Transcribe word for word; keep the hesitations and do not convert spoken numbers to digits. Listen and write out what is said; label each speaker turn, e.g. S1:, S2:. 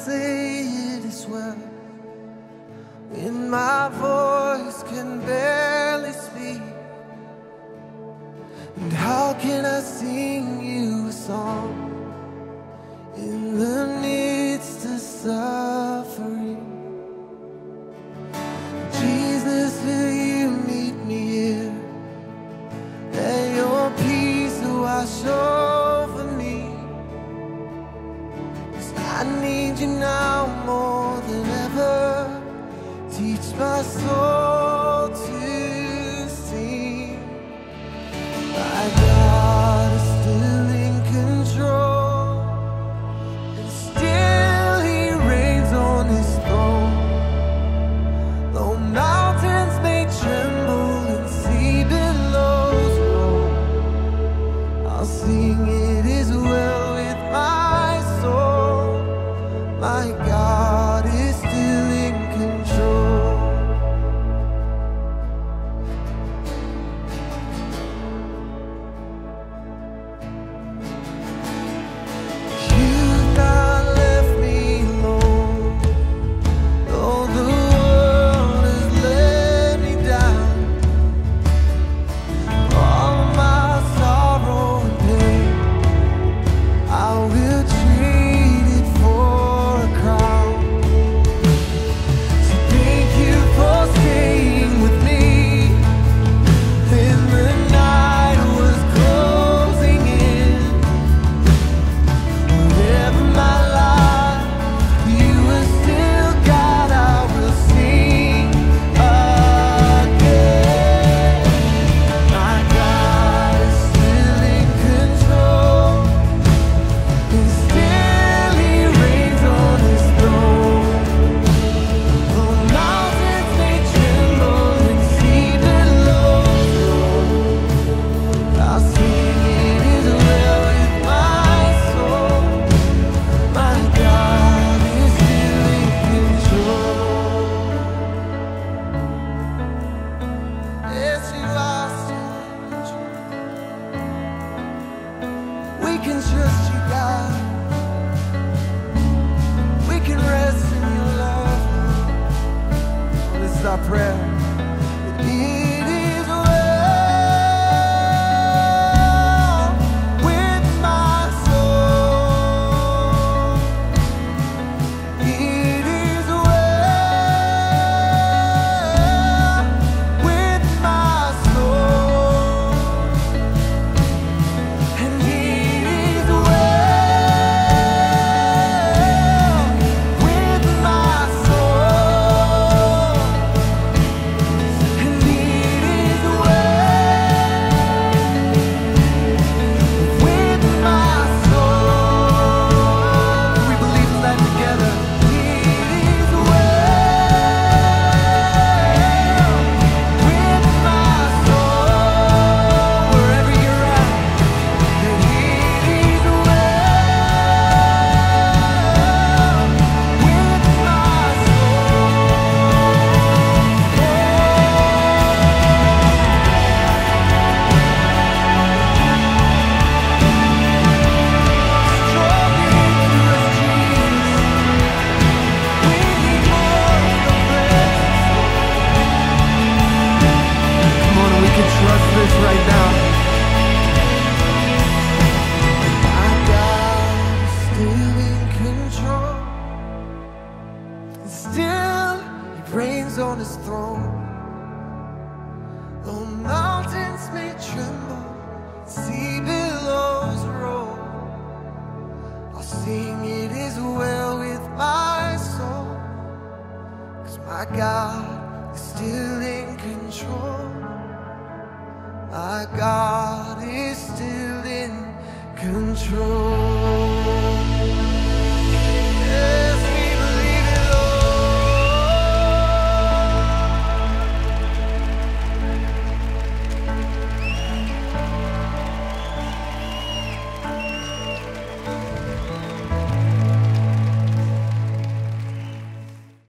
S1: say it is well, when my voice can barely speak? And how can I sing you a song in the midst of suffering? Jesus, will you meet me here? Let your peace wash over me, 'cause I need you now more than ever. Teach my soul to sing. My God is still in control, and still He reigns on His throne. Though mountains may tremble and sea billows roll, I'll sing it is well with my soul. My God is still in control. You've not left me alone, though the world has let me down. All my sorrow and pain, I will trade it for a crown. So thank you for staying with me when the night was closing in. Wherever my life, you were still God. I will sing again. My God is still in control, and still He reigns on His throne. Though mountains may tremble and sea billows roll, I'll sing it is well with my soul. My God is still in control. Yes, you are still in control. We can trust you, God. We can rest in your love. This is our prayer. It is well with my soul. It is well with my soul. And it is well with my soul. And it is well with my soul. We believe in that together. It is well with my soul. Wherever you're at, and it is well with my Come on, we can trust this right now. My God is still in control, and still He reigns on His throne. Though mountains may tremble, sea billows roll, I'll sing it is well with my soul, 'cause my God is still in control. My God is still in control.